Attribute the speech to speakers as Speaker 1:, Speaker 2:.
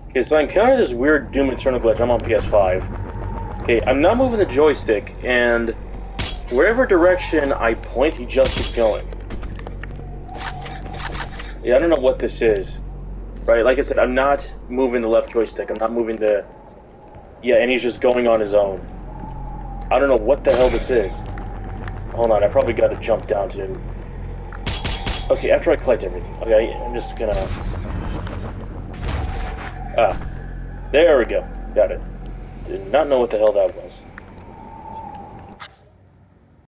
Speaker 1: Okay, so I encountered this weird Doom Eternal glitch. I'm on PS5. Okay, I'm not moving the joystick, and wherever direction I point, he just keeps going. Yeah, I don't know what this is. Right, like I said, I'm not moving the left joystick. I'm not moving the... Yeah, and he's just going on his own. I don't know what the hell this is. Hold on, I probably gotta jump down to... Okay, after I collect everything. Okay, I'm just gonna... Ah. There we go. Got it. Did not know what the hell that was.